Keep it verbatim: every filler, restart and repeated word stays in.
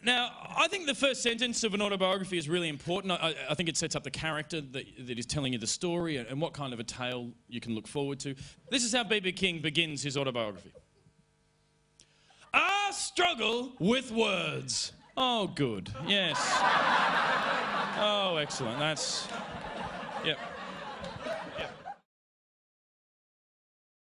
Now, I think the first sentence of an autobiography is really important. I, I think it sets up the character that, that is telling you the story and, and what kind of a tale you can look forward to. This is how B B King begins his autobiography. I struggle with words. Oh, good. Yes. Oh, excellent. That's... Yep.